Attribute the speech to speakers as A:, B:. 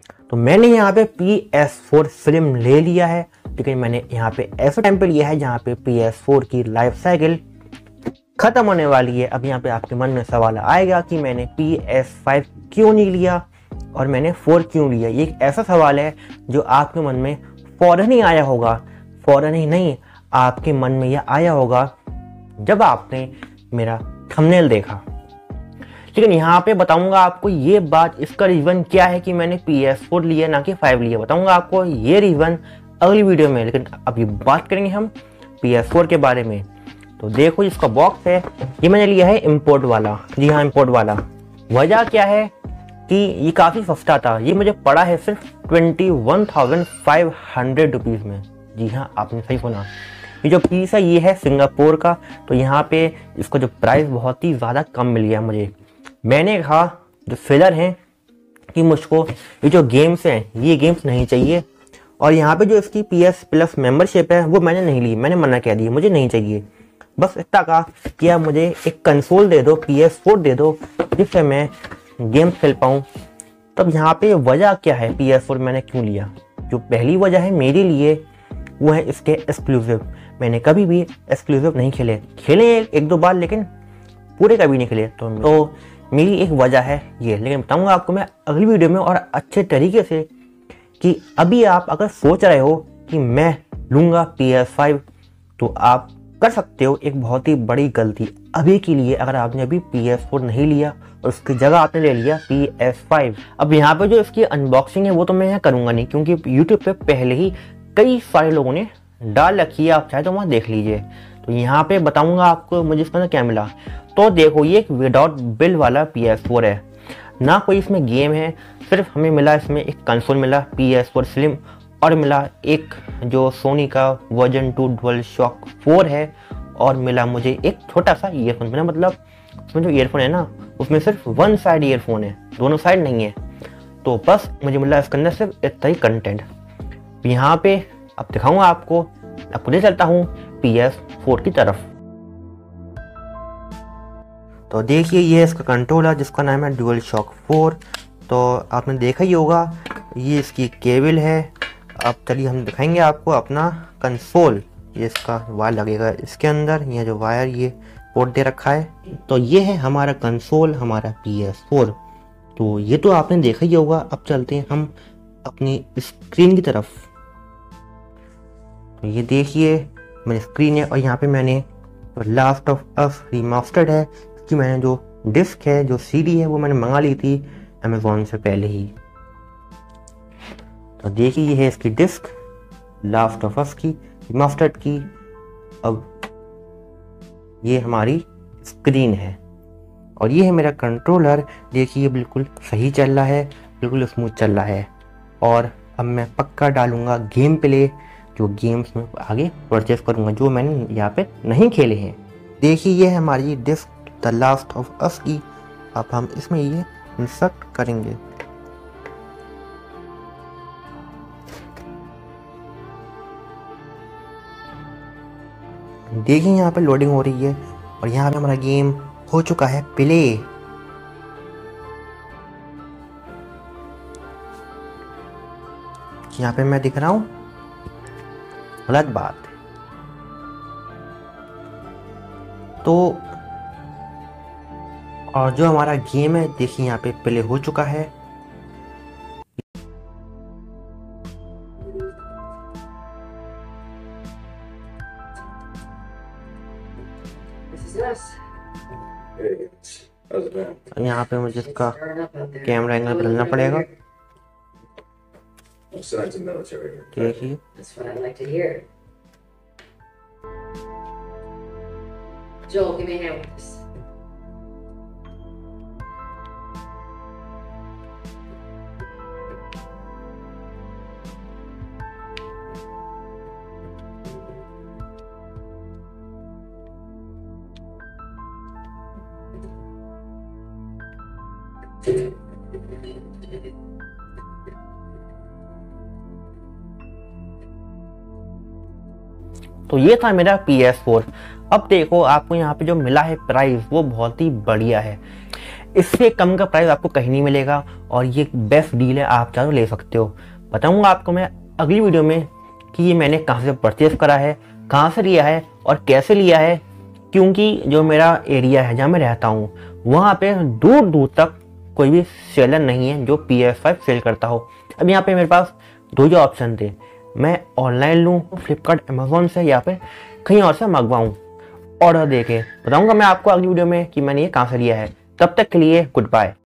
A: तो मैंने यहाँ पे PS4 Slim ले लिया है, लेकिन मैंने यहाँ पे ऐसे टाइम पे लिया है जहाँ पे PS4 की लाइफ साइकिल खत्म होने वाली है। अब यहाँ पे आपके मन में सवाल आएगा कि मैंने PS5 क्यों नहीं लिया और मैंने 4 क्यों लिया। ये एक ऐसा सवाल है जो आपके मन में फौरन ही आया होगा, फौरन ही नहीं, आपके मन में यह आया होगा जब आपने मेरा थंबनेल देखा। लेकिन यहाँ पे बताऊंगा आपको ये बात, इसका रीज़न क्या है कि मैंने PS4 लिया ना कि 5 लिया। बताऊंगा आपको ये रीज़न अगली वीडियो में, लेकिन अभी बात करेंगे हम PS4 के बारे में। तो देखो इसका बॉक्स है, ये मैंने लिया है इम्पोर्ट वाला। जी हाँ, इम्पोर्ट वाला। वजह क्या है कि ये काफ़ी सस्ता था, ये मुझे पड़ा है सिर्फ 21,500 रुपीज़ में। जी हाँ, आपने सही सुना। ये जो पीस है ये है सिंगापुर का, तो यहाँ पे इसका जो प्राइस बहुत ही ज़्यादा कम मिल गया मुझे। मैंने कहा जो सेलर हैं कि मुझको ये जो गेम्स हैं ये गेम्स नहीं चाहिए, और यहाँ पे जो इसकी PS Plus मेंबरशिप है वो मैंने नहीं ली, मैंने मना कह दी, मुझे नहीं चाहिए। बस इतना कहा कि आप मुझे एक कंसोल दे दो, PS4 दे दो, जिससे मैं गेम खेल पाऊँ। तब यहाँ पे वजह क्या है PS4 मैंने क्यों लिया। जो पहली वजह है मेरे लिए वो है इसके एक्सक्लूसिव। मैंने कभी भी एक्सक्लूसिव नहीं खेले एक दो बार, लेकिन पूरे कभी नहीं खेले। तो मेरी एक वजह है ये, लेकिन बताऊंगा आपको मैं अगली वीडियो में और अच्छे तरीके से कि अभी आप अगर सोच रहे हो कि मैं लूँगा PS5 तो आप कर सकते हो एक बहुत ही बड़ी गलती अभी के लिए, अगर आपने अभी PS4 नहीं लिया और उसकी जगह आपने ले लिया PS5। अब यहाँ पे जो इसकी अनबॉक्सिंग है वो तो मैं यहाँ करूँगा नहीं, क्योंकि YouTube पे पहले ही कई सारे लोगों ने डाल रखी है, आप चाहे तो वहाँ देख लीजिए। तो यहाँ पे बताऊँगा आपको मुझे इसके अंदर क्या मिला। तो देखो ये एक विदाउट बिल वाला PS4 है, ना कोई इसमें गेम है, सिर्फ हमें मिला इसमें एक कंसोल मिला PS4 Slim, और मिला एक जो सोनी का वर्जन 2 DualShock 4 है, और मिला मुझे एक छोटा सा ईयरफोन मिला। मतलब उसमें जो ईयरफोन है ना उसमें सिर्फ वन साइड ईयरफोन है, दोनों साइड नहीं है। तो बस मुझे मिला इसके अंदर सिर्फ इतना ही कंटेंट। यहाँ पे अब दिखाऊंगा आपको ले चलता हूँ PS4 की तरफ। तो देखिए ये इसका कंट्रोलर जिसका नाम है DualShock 4। तो आपने देखा ही होगा, ये इसकी केबल है। अब चलिए हम दिखाएंगे आपको अपना कंसोल। ये इसका वायर लगेगा इसके अंदर, ये जो वायर ये पोर्ट दे रखा है। तो ये है हमारा कंसोल, हमारा PS4। तो ये तो आपने देखा ही होगा। अब चलते हैं हम अपनी स्क्रीन की तरफ। तो ये देखिए मेरी स्क्रीन है, और यहाँ पे मैंने लास्ट ऑफ अस रिमास्टर्ड है, कि मैंने जो डिस्क है, जो CD है, वो मैंने मंगा ली थी अमेज़ॉन से पहले ही। तो देखिए ये है इसकी डिस्क लास्ट ऑफ अस की रिमास्टर्ड की। अब ये हमारी स्क्रीन है, और ये है मेरा कंट्रोलर। देखिए बिल्कुल सही चल रहा है, बिल्कुल स्मूथ चल रहा है। और अब मैं पक्का डालूंगा गेम प्ले, जो गेम्स में आगे परचेस करूंगा जो मैंने यहाँ पे नहीं खेले हैं। देखिए ये है हमारी disc the last of us की। अब हम इसमें ये इंसर्ट करेंगे। देखिए यहाँ पे लोडिंग हो रही है, और यहाँ पे हमारा गेम हो चुका है प्ले। यहाँ पे मैं दिख रहा हूँ, गलत बात है। तो और जो हमारा गेम है देखिए यहाँ पे प्ले हो चुका है। यहाँ पे मुझे इसका कैमरा एंगल बदलना पड़ेगा। देखिए
B: Joel, give me a hand with this.
A: तो ये था मेरा PS4। अब देखो आपको यहाँ पे जो मिला है प्राइस वो बहुत ही बढ़िया है। इससे कम का प्राइस आपको कहीं नहीं मिलेगा और ये बेस्ट डील है, आप चाहो ले सकते हो। बताऊंगा आपको मैं अगली वीडियो में कि ये मैंने कहाँ से परचेस करा है, कहाँ से लिया है और कैसे लिया है, क्योंकि जो मेरा एरिया है जहाँ मैं रहता हूँ वहाँ पे दूर दूर तक कोई भी सेलर नहीं है जो PS5 सेल करता हो। अब यहाँ पे मेरे पास दो ही ऑप्शन थे, मैं ऑनलाइन लूँ फ्लिपकार्ट अमेजोन से या फिर कहीं और से मंगवाऊँ। ऑर्डर देके बताऊँगा मैं आपको अगली वीडियो में कि मैंने ये कहाँ से लिया है। तब तक के लिए गुड बाय।